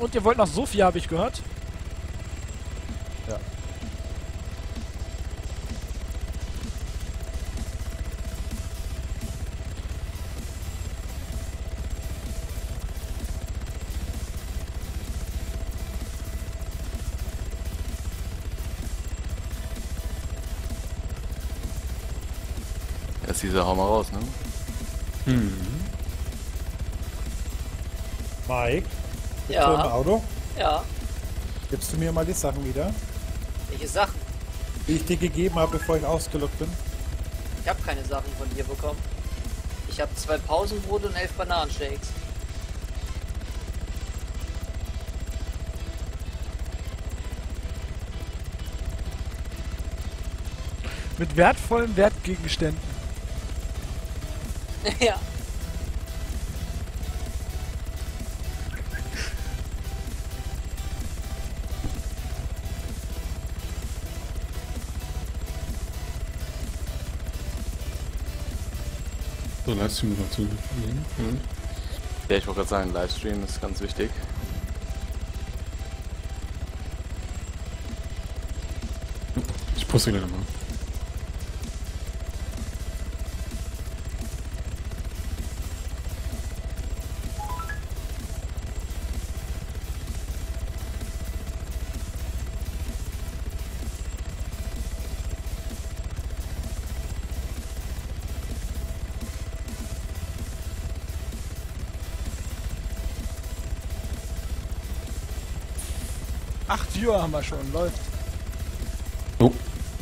Und ihr wollt nach Sofia, habe ich gehört. Ja. Jetzt dieser Hau mal raus, ne? Mike, bist du im Ja, Auto? ja. Gibst du mir mal die Sachen wieder, Welche Sachen? die ich dir gegeben habe, bevor ich ausgelockt bin? Ich habe keine Sachen von dir bekommen. Ich habe 2 Pausenbrote und 11 Bananenshakes. Mit wertvollen Wertgegenständen. Ja. So, Livestream noch zu. Ja, ich wollte gerade sagen, Livestream ist ganz wichtig. Ich poste gleich nochmal. Acht Viewer haben wir schon, läuft. Oh.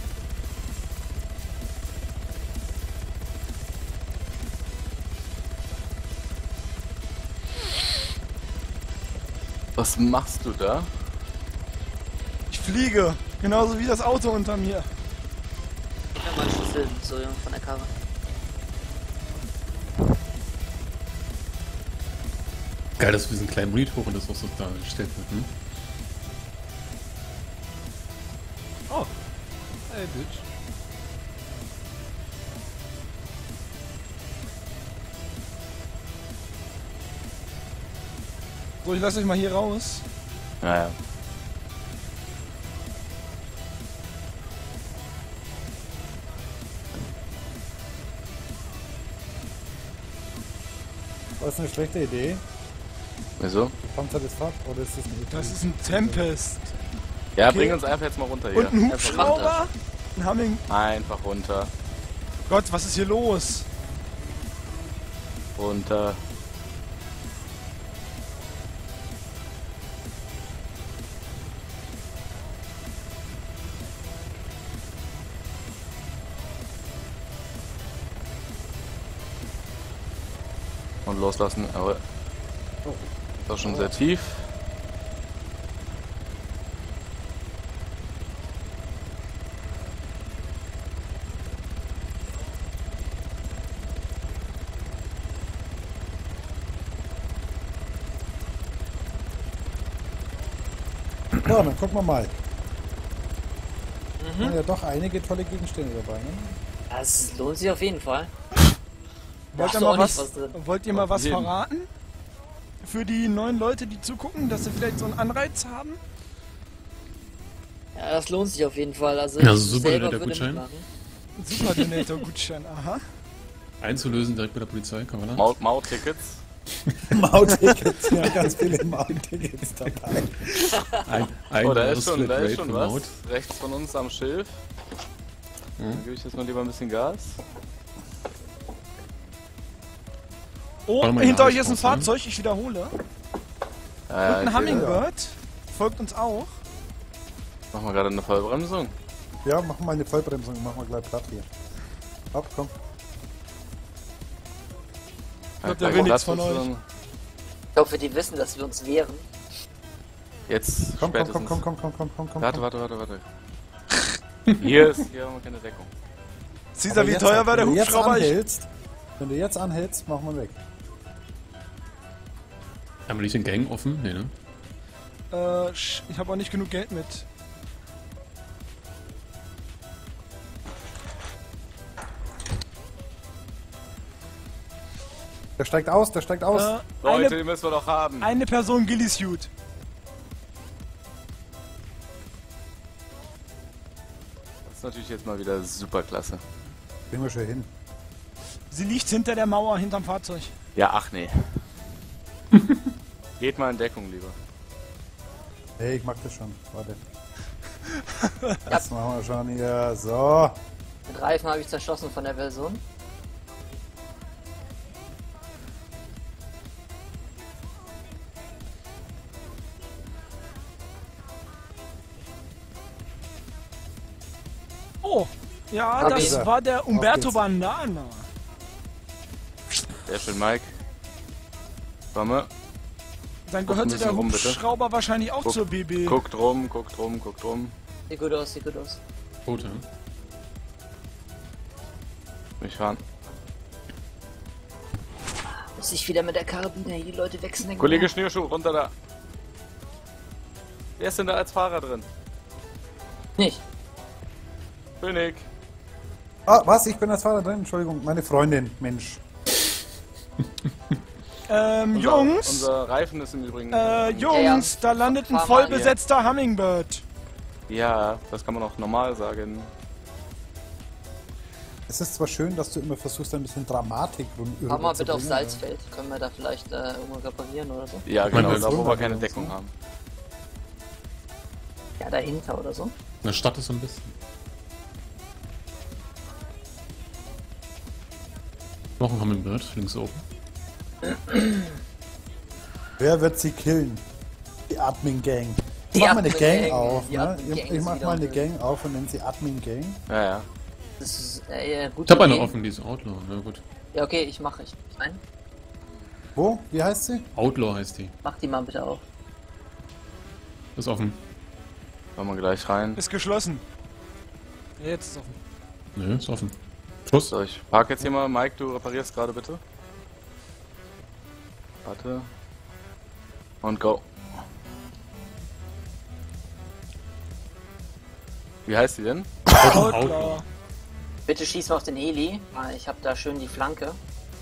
Was machst du da? Ich fliege, genauso wie das Auto unter mir. Ich habe mal einen Schlüssel so von der Karre. Geil, dass wir diesen kleinen Monitor und das auch so dargestellt wird, ne? Oh. Hey, Bitch. So, ich lasse euch mal hier raus. Naja. Das ist eine schlechte Idee. Wieso? Panzertes Fahrrad oder ist das ein Das ist ein Tempest. Ja, Okay. bring uns einfach jetzt mal runter hier. Und ein Einfach Hubschrauber? Ein Humming. Einfach runter. Gott, was ist hier los? Runter. Und loslassen, aber das ist schon sehr tief. Ja, dann gucken wir mal. Ja, doch einige tolle Gegenstände dabei, ne? Das lohnt sich auf jeden Fall. Wollt ihr Da mal ist auch was, nicht was drin. wollt ihr mal was Jeden. verraten? Für die neuen Leute, die zugucken, dass sie vielleicht so einen Anreiz haben? Ja, das lohnt sich auf jeden Fall. Also Ja, ich super, selber der würde Gutschein. mitmachen. Super Donator-Gutschein, aha. Einzulösen direkt bei der Polizei, kann man da? Maut-Tickets. Maut-Tickets, ja, ganz viele Maut-Tickets dabei. Ein Oh, da ist schon Flatrate was. von Maut. Rechts von uns am Schilf. Dann gebe ich jetzt mal lieber ein bisschen Gas. Oh, Warte mal, hinter ja, euch ich ist ein brauch's, ne? Fahrzeug, ich wiederhole. Und Ja, ein ich Hummingbird. Folgt uns auch. Machen wir gerade eine Vollbremsung. Ja, machen wir mal eine Vollbremsung, machen wir gleich platt hier. Ab, komm. Ich glaub, der will nichts von euch. Ich hoffe, die wissen, dass wir uns wehren. Jetzt Komm, komm, spätestens. komm. Warte. Hier haben wir keine Deckung. Caesar, Aber wie jetzt, teuer war der wenn du jetzt Hubschrauber? anhältst, wenn du jetzt anhältst, machen wir weg. Haben wir nicht den Gang offen? Nee, ne? Ich habe auch nicht genug Geld mit. Der steigt aus, Leute, die müssen wir doch haben. Eine Person Ghillie-Suit. natürlich jetzt mal wieder super klasse. Kriegen wir schon hin. Sie liegt hinter der Mauer, hinterm Fahrzeug. Ja, ach nee. Geht mal in Deckung lieber. Hey, ich mach das schon. Warte. Das machen wir schon hier. So. Den Reifen habe ich zerschossen von der Version. Oh, ja, Hab das ich. war der Umberto geht's. Banana. Sehr schön, Mike. Komme. Dann Guck ein gehörte der bisschen rum, bitte. Hubschrauber wahrscheinlich auch zur BB. Guckt rum, guckt rum, guckt rum. Sieht gut aus, sieht gut aus. Tote. Ne? Nicht fahren. Muss ich wieder mit der Karabiner hier die Leute wechseln. Kollege Schnürschuh, runter da. Wer ist denn da als Fahrer drin? Nicht. König. Ah, was? Ich bin als Fahrer drin? Entschuldigung, meine Freundin. Mensch. Jungs, Unser Reifen ist im Übrigen. Jungs, da landet ein Fahr mal vollbesetzter Hummingbird. Ja, das kann man auch normal sagen. Es ist zwar schön, dass du immer versuchst, ein bisschen Dramatik Fahr mal bitte auf rüberzubringen, Salzfeld. Können wir da vielleicht irgendwo reparieren oder so? Ja, meine, genau, als da wo wir Wunder keine oder Deckung so. haben. Ja, dahinter oder so. In der Stadt ist so ein bisschen. Noch ein Hummingbird, links oben. Wer wird sie killen? Die Admin Gang. Die Ich mach mal eine Admin Gang Gang, auf. die Ne? Admin Gang Ich ist mach wieder mal eine drin. Gang auf und nenne sie Admin Gang. Ja, ja. Das ist gut. Ich habe eine Idee. offen, die ist Outlaw. Na gut. Ja, okay, ich mache. Nein, Wo? Wie heißt sie? Outlaw heißt die. mach die mal bitte auf. Ist offen. Wollen wir gleich rein. Ist geschlossen. Jetzt ist offen. Nö, ist offen. Schluss. So, ich park jetzt hier mal. Mike, du reparierst gerade bitte. Warte. Und go. Wie heißt die denn? Outlaw. Bitte schieß mal auf den Heli. Ich habe da schön die Flanke.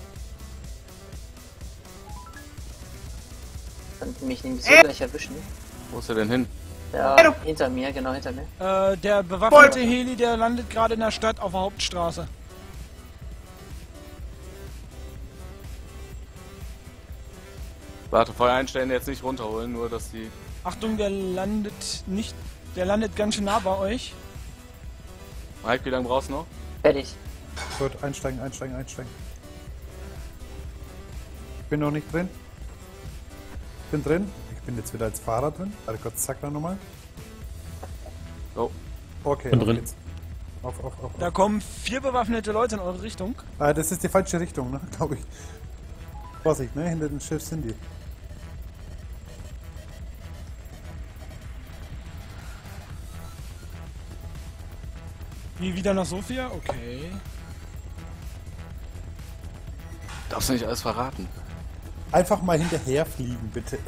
Dann mich nämlich so gleich erwischen. Wo ist er denn hin? Ja, hinter mir, genau hinter mir. Der bewaffnete Heli, der landet gerade in der Stadt auf der Hauptstraße. Warte, Feuer einstellen, jetzt nicht runterholen, nur dass die... Achtung, der landet nicht. Der landet ganz schön nah bei euch. Mike, wie lange brauchst du noch? Fertig. Gut, einsteigen, einsteigen, einsteigen. Ich bin noch nicht drin. Ich bin drin. Ich bin jetzt wieder als Fahrer drin. Warte kurz, zack da nochmal. Go. Okay, Bin auf drin. geht's. Auf, auf, auf. Da kommen 4 bewaffnete Leute in eure Richtung. Das ist die falsche Richtung, ne? Glaube ich. Vorsicht, ne? Hinter dem Schiff sind die. Wie wieder nach Sofia? Okay. Darfst du nicht alles verraten? Einfach mal hinterher fliegen, bitte.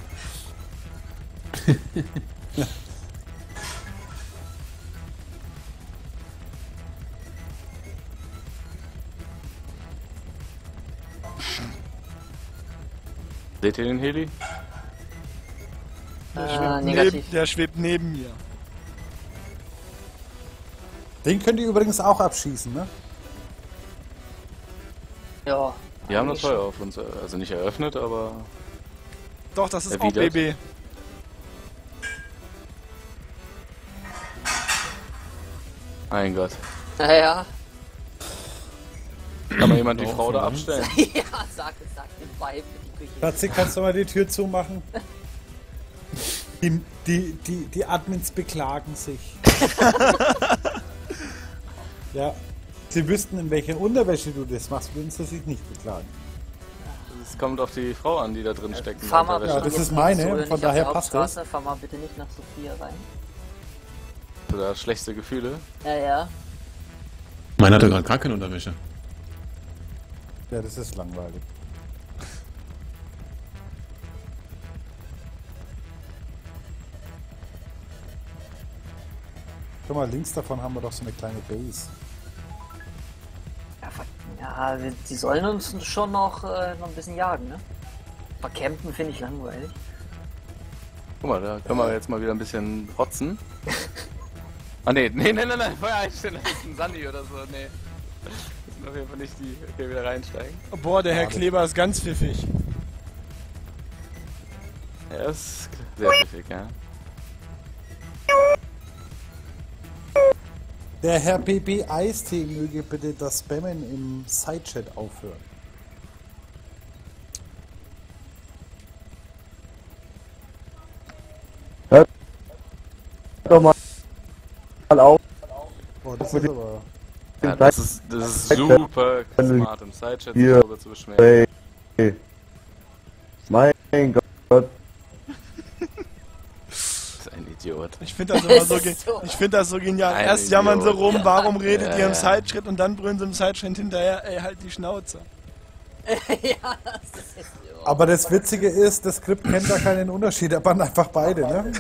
Seht ihr den Heli? Negativ. Der schwebt neben mir. Den könnt ihr übrigens auch abschießen, ne? Ja. Die haben das eigentlich Feuer auf uns, also nicht eröffnet, aber... Doch, das ist auch Erwidert. BB. Mein Gott. Naja. Kann mal jemand die Doch, Frau da ne? abstellen? Ja, sag den Vibe für die Küche. Schatzi, kannst du mal die Tür zumachen? Die Admins beklagen sich. Ja, sie wüssten, in welcher Unterwäsche du das machst, würden sie sich nicht beklagen. Es kommt auf die Frau an, die da drin steckt. in Fahr der mal Ja, Unterwäsche. das jetzt ist meine, nicht so, von nicht auf daher die passt Hauptstraße, fahr mal bitte nicht nach Sophia rein. Oder schlechte Gefühle. Ja, ja. Meiner hatte gerade gar keine Unterwäsche. Ja, das ist langweilig. Guck mal, links davon haben wir doch so eine kleine Base. Ja, die sollen uns schon noch ein bisschen jagen, ne? Aber campen finde ich langweilig. Guck mal, da können wir jetzt mal wieder ein bisschen rotzen. Ah nee, Feuer einstellen, das ist ein Sandy oder so, nee. Das sind auf jeden Fall nicht die. Okay, wieder reinsteigen. Boah, der Herr Kleber ist ganz pfiffig. Er ist sehr pfiffig, ja. Der Herr BB Eistee möge bitte das Spammen im Sidechat aufhören. Hört doch mal auf. Boah, das ist aber... Ja, das ist super smart im Sidechat sich darüber zu beschweren. Hey. Mein Gott. Das ist ein Idiot. Ich finde das immer so, So. ich find das so genial. Ein Erst jammern sie Idiot. rum, warum redet Ja, ihr im ja. Sideschritt und dann brüllen sie im Sideschritt hinterher, ey, halt die Schnauze. Ja, das ist jetzt so. Aber das Witzige ist, das Skript kennt da keinen Unterschied, aber einfach beide, ne?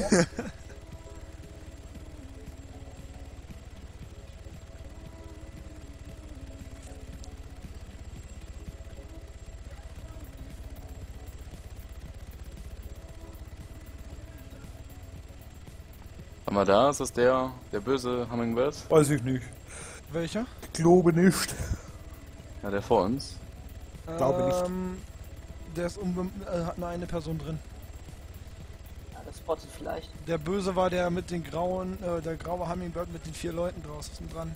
Haben wir da? Ist das der böse Hummingbird? Weiß ich nicht. Welcher? Ich glaube nicht. Ja, der vor uns. Glaube nicht. Der ist hat nur eine Person drin. Ja, das spottet vielleicht. Der Böse war der mit den grauen, der graue Hummingbird mit den 4 Leuten draußen dran.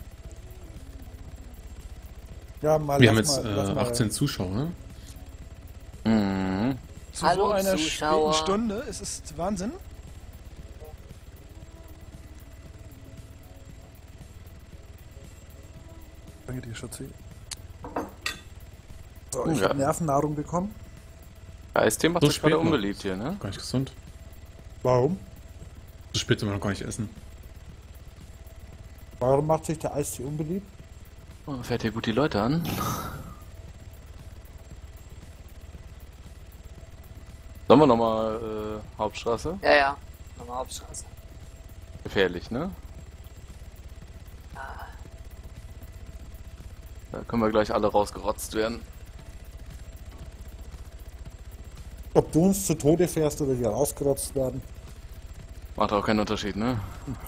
Ja, mal Wir haben lass jetzt mal, 18 Zuschauer. Mhm. Zu Hallo, so einer Zuschauer. späten Stunde, es ist Wahnsinn. Danke dir, Schatzi. So, ich Ja. habe Nervennahrung bekommen. Eistee macht So sich gerade spät noch. unbeliebt hier, ne? Gar nicht gesund. Warum? So spät sind wir noch gar nicht essen. Warum macht sich der Eistee unbeliebt? Oh, fährt hier gut die Leute an. Sollen wir nochmal Hauptstraße? Ja, ja. Nochmal Hauptstraße. Gefährlich, ne? Da können wir gleich alle rausgerotzt werden. Ob du uns zu Tode fährst oder wir rausgerotzt werden? Macht auch keinen Unterschied, ne?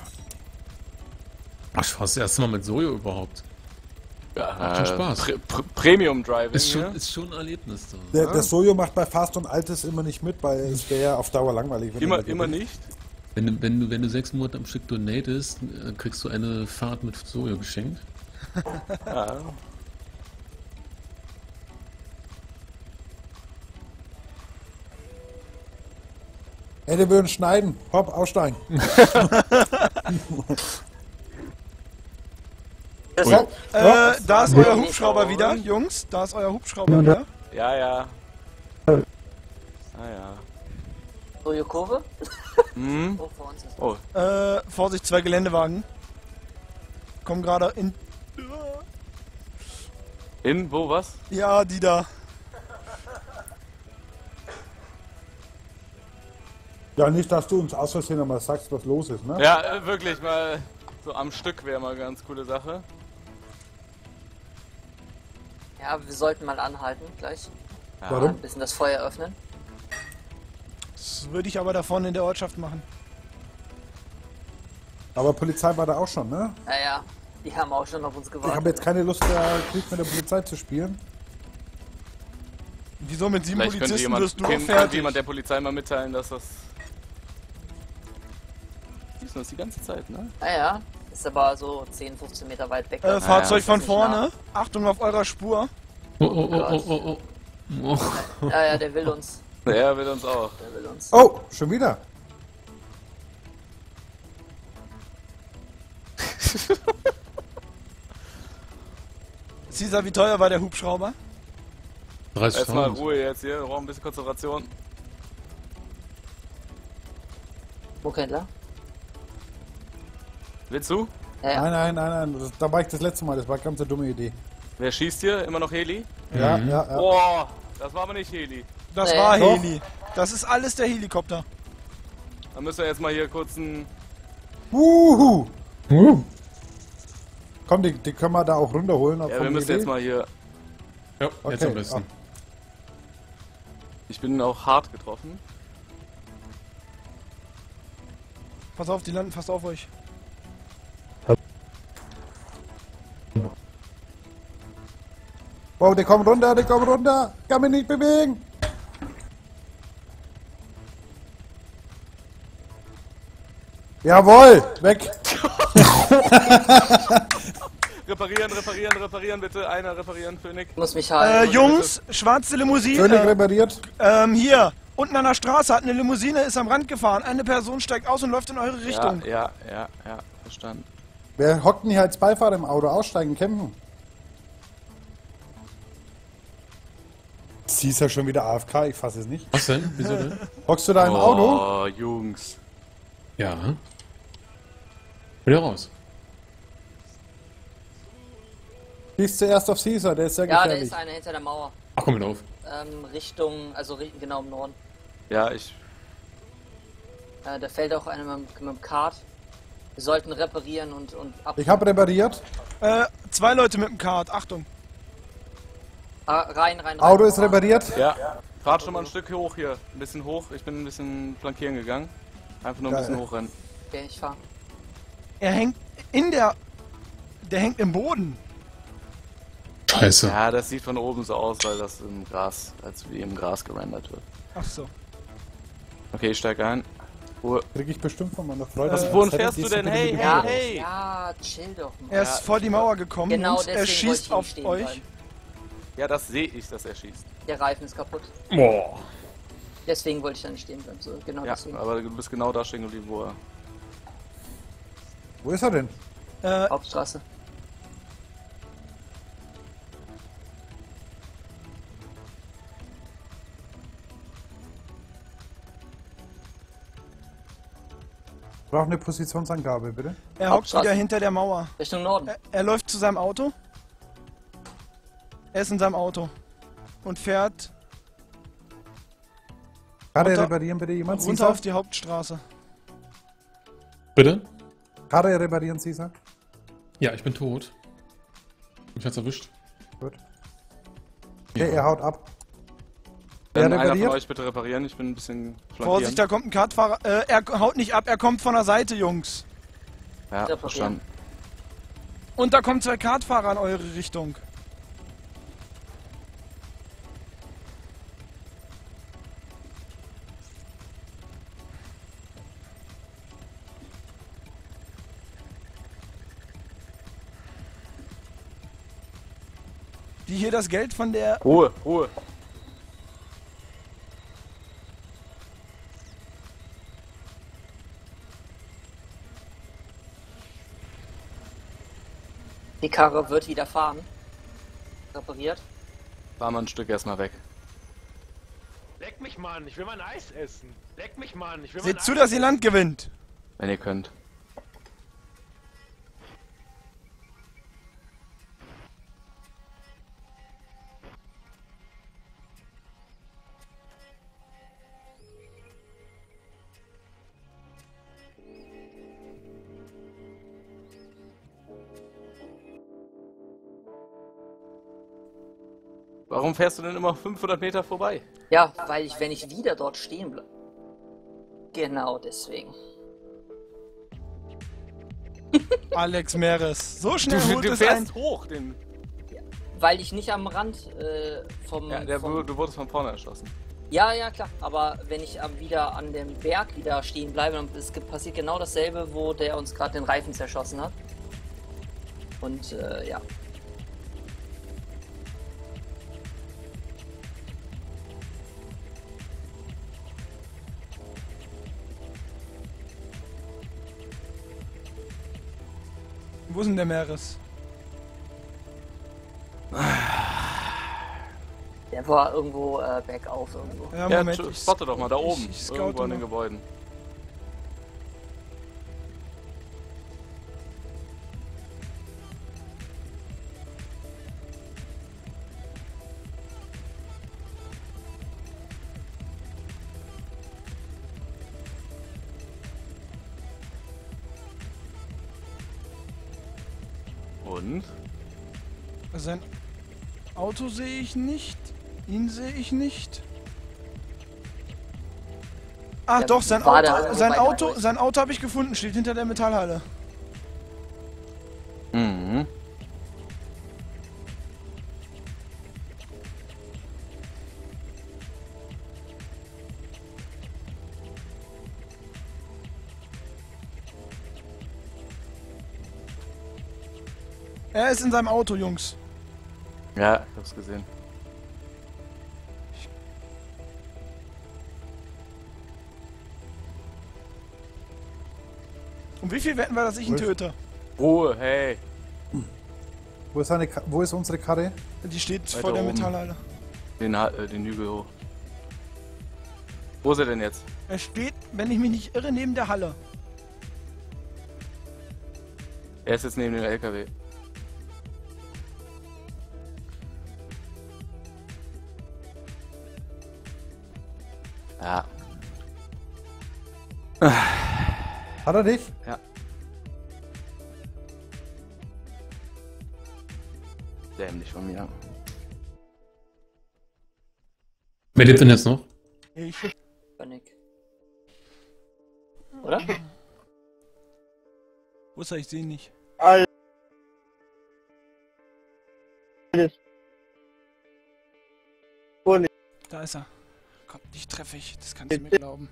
Ach, ich fahre das erste Mal mit Sojo überhaupt. Ja, Macht schon Spaß. Premium Driving. Ist schon ein Erlebnis. So. Der Sojo macht bei Fast und Altes immer nicht mit, weil es wäre ja auf Dauer langweilig. wenn er Immer gewinnt. nicht. Wenn du 6 Monate am Stück donatest, kriegst du eine Fahrt mit Sojo geschenkt. Ja. Ey, wir würden schneiden. Hopp, aussteigen. Da ist euer Hubschrauber wieder, Jungs. Da ist euer Hubschrauber wieder. Ja, ja. Ah ja. Sojo Kurve? Hm? Oh, vor uns ist Oh, Vorsicht, 2 Geländewagen. Kommen gerade in... in wo was? Ja, die da. Ja, nicht, dass du uns aus Versehen einmal sagst, was los ist, ne? Ja, wirklich mal so am Stück wäre mal eine ganz coole Sache. Ja, wir sollten mal anhalten gleich. Ja. Warum? Ein bisschen das Feuer öffnen. Das würde ich aber da vorne in der Ortschaft machen. Aber Polizei war da auch schon, ne? Naja, die haben auch schon auf uns Ich gewartet. habe jetzt keine Lust mehr, Krieg mit der Polizei zu spielen. Wieso mit 7 Vielleicht könnte Polizisten jemand, wirst du auch könnte fertig? jemand der Polizei mal mitteilen, dass das... Die wissen das die ganze Zeit, ne? Naja, ist aber so 10, 15 Meter weit weg. Fahrzeug von ist nicht nah. vorne. Achtung auf eurer Spur. Oh. Ja, ja, der will uns. Der will uns auch. Der will uns. Oh, schon wieder. Caesar, wie teuer war der Hubschrauber? Erstmal 30.000. Ruhe jetzt hier, wir brauchen ein bisschen Konzentration. Burghändler? Willst du? Ja, ja. Nein. Da war ich das letzte Mal. Das war eine ganz dumme Idee. Wer schießt hier? Immer noch Heli? Ja. Boah, das war aber nicht Heli. Das Nee. war Doch. Heli. Das ist alles der Helikopter. Dann müssen wir jetzt mal hier kurz ein... Wuhu. Komm, die können wir da auch runterholen. Ja, wir müssen jetzt mal hier... Ja, jetzt Okay, am besten. Ich bin auch hart getroffen. Pass auf, die landen fast auf euch. Wow, der kommt runter, der kommt runter. Kann mich nicht bewegen. Jawohl, weg. Reparieren bitte. Einer reparieren, Phoenix. Ich muss mich halten. Jungs, schwarze Völlig Limousine. repariert. Hier, unten an der Straße hat eine Limousine, ist am Rand gefahren. Eine Person steigt aus und läuft in eure Richtung. Ja, verstanden. Wer hockt denn hier als Beifahrer im Auto? Aussteigen, kämpfen. Siehst ja schon wieder AFK, ich fasse es nicht. Was denn? Wieso denn? Hockst du da im Auto? Oh, Jungs. Ja. Wieder raus. Schießt zuerst auf Caesar, der ist sehr Ja, da gefährlich. ist einer hinter der Mauer. Ach, komm wieder auf. Richtung, genau im Norden. Ja, Da fällt auch einer mit dem Kart. Wir sollten reparieren und ab. Ich habe repariert. 2 Leute mit dem Kart, Achtung. Rein. Auto ist repariert. Ja. Fahrt schon mal ein Stück hoch hier. Ein bisschen hoch. Ich bin ein bisschen flankieren gegangen. Einfach nur ein bisschen hochrennen. Okay, ich fahr. Er hängt der hängt im Boden. Scheiße. Ja, das sieht von oben so aus, weil das im Gras, als wie im Gras gerendert wird. Ach so. Okay, ich steig ein. Ruhe. Krieg ich bestimmt von meiner Freundin. Was, wohin fährst du denn? Hey, Ja, hey! ja, chill doch mal. Er ist vor die Mauer gekommen Genau und er deswegen wollte schießt ich ihm auf stehen euch. bleiben. Ja, das sehe ich, dass er schießt. Der Reifen ist kaputt. Boah. Deswegen wollte ich da nicht stehen bleiben. So, genau Ja, deswegen. aber du bist genau da stehen geblieben, wo er... Wo ist er denn? Hauptstraße. Braucht eine Positionsangabe, bitte. Er hockt Hauptstraße. wieder hinter der Mauer. Richtung Norden. Er läuft zu seinem Auto. Er ist in seinem Auto. Und fährt Karre runter- reparieren, bitte jemand. runter Caesar? auf die Hauptstraße. Bitte? Karre reparieren, Caesar. Ja, ich bin tot. Mich hat's erwischt. Gut. Okay, er haut ab. Dann Wer einer von repariert? euch bitte reparieren, ich bin ein bisschen flankieren. Vorsicht, da kommt ein Kartfahrer. Er haut nicht ab, er kommt von der Seite, Jungs. Ja, Reparieren. verstanden. Und da kommen 2 Kartfahrer in eure Richtung. Die hier das Geld von der... Ruhe, Ruhe. Die Karre wird wieder fahren. Repariert. Fahr mal ein Stück erstmal weg. Leck mich, Mann, ich will mein Eis essen. Leck mich, Mann, ich will Seht mein zu, Eis dass ihr Land gewinnt. Wenn ihr könnt. Warum fährst du denn immer 500 Meter vorbei? Ja, weil ich, wenn ich wieder dort stehen bleibe. Genau deswegen. Alex Meres. So schnell holt Du es ein. fährst hoch, den... Weil ich nicht am Rand vom... Ja, du wurdest von vorne erschossen. Ja, ja, klar. Aber wenn ich wieder an dem Berg wieder stehen bleibe, dann passiert genau dasselbe, wo der uns gerade den Reifen zerschossen hat. Und ja. Wo ist denn der Meres? Der war irgendwo bergauf irgendwo. Ja, Ja, Moment. spotte doch mal, da oben. Ich scoute Irgendwo an den mal. Gebäuden. Und? Sein Auto sehe ich nicht. Ihn sehe ich nicht. Ah, Ja, doch, sein war der Auto, irgendwo sein bei Auto, euch? sein Auto habe ich gefunden, steht hinter der Metallhalle. Mhm. Er ist in seinem Auto, Jungs. Ja, ich hab's gesehen. Um wie viel wetten wir, dass ich ihn töte? Ruhe, hey. Wo ist unsere Karre? Die steht Weiter vor der oben. Metallhalle. Den Hügel hoch. Wo ist er denn jetzt? Er steht, wenn ich mich nicht irre, neben der Halle. Er ist jetzt neben dem LKW. Ja. Hat er dich? Ja. Dämlich von mir. Wer lebt denn jetzt noch? Ich. Phoenix. Oder? Wo ist er? Ich sehe ihn nicht. Alles. Da ist er. Gott, dich treffe ich. Das kannst du mir glauben.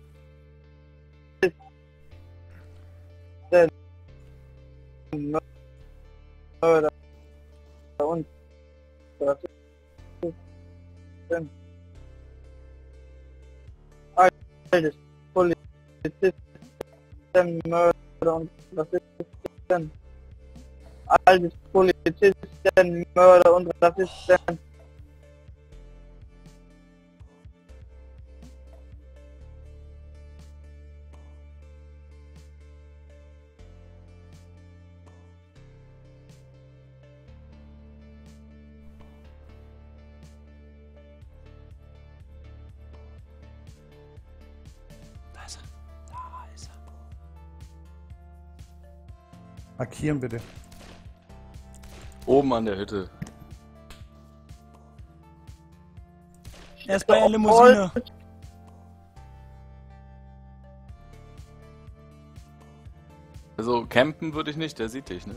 Und das ist altes Polizistenmörder und Rassisten. Altes Polizistenmörder und Rassisten. Da ist er. Da ist er. Markieren bitte. Oben an der Hütte. Er ist bei der Limousine. Also campen würde ich nicht, der sieht dich, ne?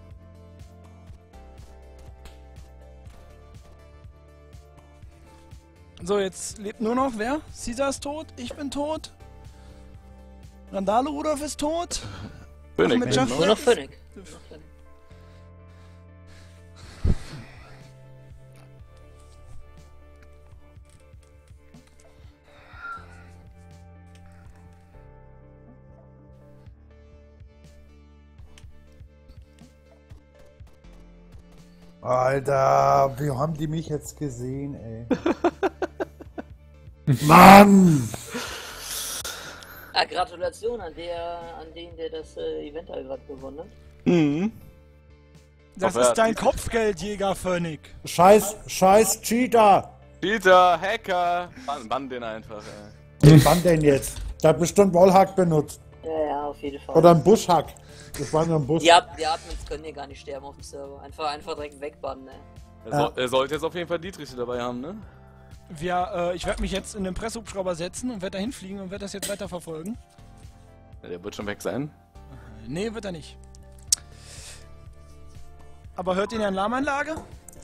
So, jetzt lebt nur noch wer? Caesar ist tot, ich bin tot. Randale Rudolf ist tot. König. mit Jeff- Nur noch Phoenix. Alter, wie haben die mich jetzt gesehen, ey? Mann! Ah, Gratulation an den, der das Event halt gerade gewonnen hat. Mhm. Das Hoffe, er ist dein hat- Kopfgeldjäger, Phoenix. Scheiß Cheater! Peter, Hacker! Bann den einfach, ey. Wann denn jetzt? Der hat bestimmt Wallhack benutzt. Ja, auf jeden Fall. Oder ein Buschhack. Das war nur ein Busch. Die Admins können hier gar nicht sterben auf dem Server. Einfach direkt wegbannen, ey. Er sollte jetzt auf jeden Fall Dietrich dabei haben, ne? Ich werde mich jetzt in den Presshubschrauber setzen und werde da hinfliegen und werde das jetzt weiter verfolgen. Ja, der wird schon weg sein. Nee, wird er nicht. Aber hört ihr eine Alarmanlage?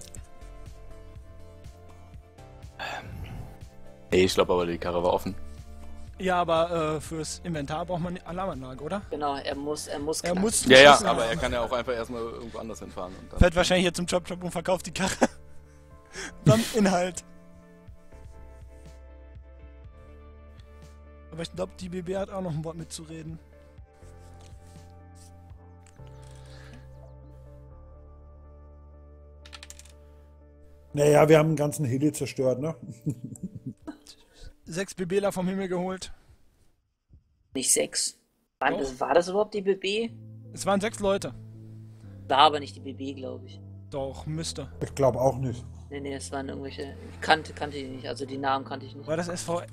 Ey, ich glaube aber, die Karre war offen. Ja, aber fürs Inventar braucht man eine Alarmanlage, oder? Genau, er muss Er knacken. muss Ja, ja, Schlüssel aber er haben. kann ja auch einfach erstmal irgendwo anders hinfahren. Und dann Fährt wahrscheinlich hier zum Chop und verkauft die Karre. Dann Inhalt. Aber ich glaube, die BB hat auch noch ein Wort mitzureden. Naja, wir haben den ganzen Heli zerstört, ne? 6 BBler vom Himmel geholt. Nicht 6. Doch. War das überhaupt die BB? Es waren 6 Leute. War aber nicht die BB, glaube ich. Doch, müsste. Ich glaube auch nicht. Nee, es waren irgendwelche. Kannte die nicht, also die Namen kannte ich nicht. War das SVL?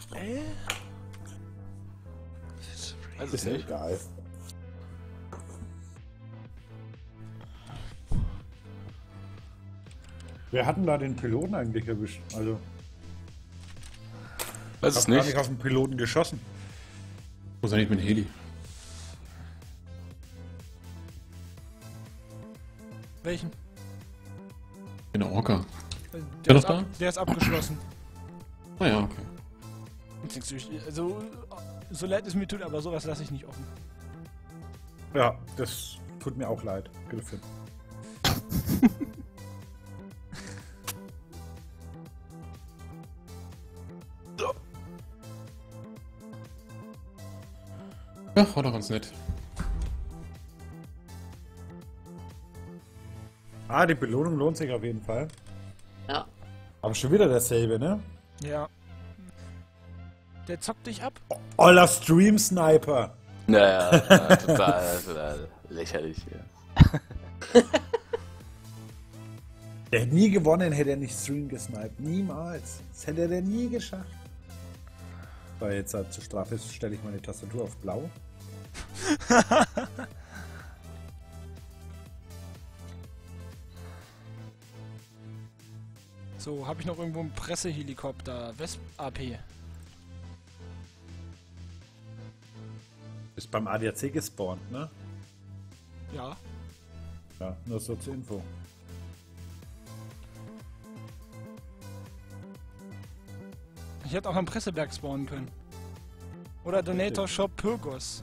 weiß Ist ich ja nicht. egal. Wer hat denn da den Piloten eigentlich erwischt? Also, Weiß ich es hab gar nicht. nicht auf den Piloten geschossen. Wo ist eigentlich mein Heli? Welchen? In der Orca. Der noch ist, da? Der ist abgeschlossen. Ah ja, okay. Also, so leid es mir tut, aber sowas lasse ich nicht offen. Ja, das tut mir auch leid, Griffin. Ja, war doch ganz nett. Ah, die Belohnung lohnt sich auf jeden Fall. Ja. Aber schon wieder dasselbe, ne? Ja. Der zockt dich ab. Oller Stream-Sniper. Naja, total lächerlich hier. Der nie gewonnen, hätte er nicht Stream gesniped. Niemals. Das hätte er nie geschafft. So, jetzt zur Strafe stelle ich meine Tastatur auf blau. So, habe ich noch irgendwo einen Pressehelikopter? Wesp AP. Ist beim ADAC gespawnt, ne? Ja. Ja, nur so zur Info. Ich hätte auch am Presseberg spawnen können. Oder Donator Shop Pyrgos.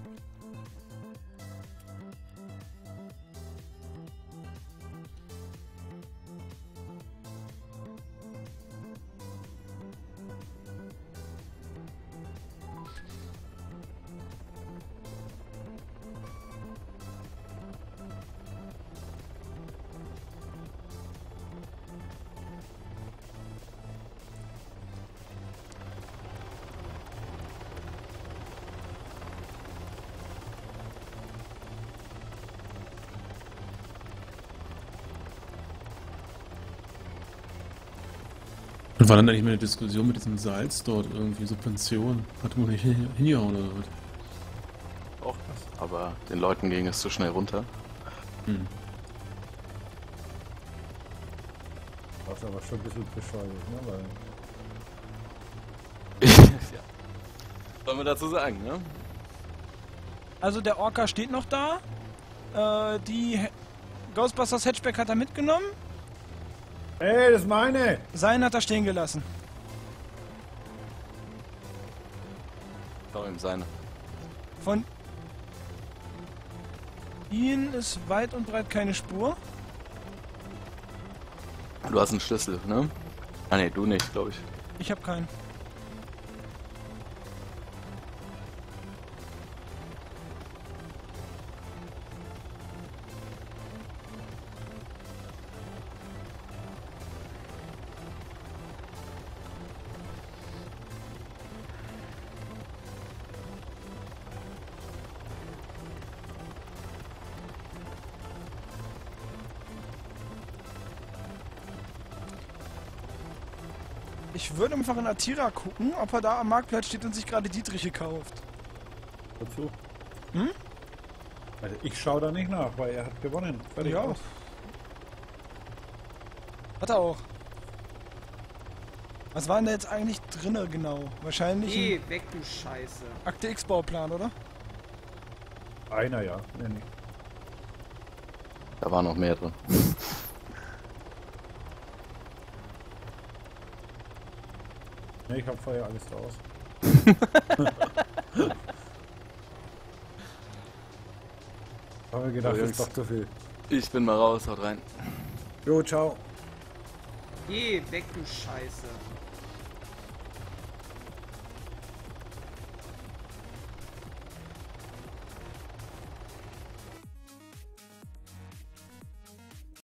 Und war dann eigentlich mal eine Diskussion mit diesem Salz dort irgendwie, Subvention? Hat man nicht hingehauen oder was? Auch aber den Leuten ging es zu schnell runter. Hm. Das ist aber schon ein bisschen bescheuert, ne? Weil Ja. Sollen wir dazu sagen, ne? Also der Orca steht noch da. Die Ghostbusters Hatchback hat er mitgenommen. Ey, das ist meine! Sein hat er stehen gelassen. Soll ihm seine. Von ihnen ist weit und breit keine Spur. Du hast einen Schlüssel, ne? Ah ne, du nicht, glaube ich. Ich habe keinen. Ich würde einfach in Atira gucken, ob er da am Marktplatz steht und sich gerade Dietriche kauft. Wozu? Hm? Also ich schaue da nicht nach, weil er hat gewonnen. Fertig Ja. aus. Hat er auch. Was war denn da jetzt eigentlich drinne genau? Wahrscheinlich Geh ein weg, du Scheiße. Akte X-Bauplan, oder? Einer, ja. Nee, nee. Da war noch mehr drin. Nee, ich hab vorher alles raus. Hab mir gedacht, So, das ist Jungs. doch zu viel. Ich bin mal raus, haut rein. Jo, ciao. Geh weg, du Scheiße.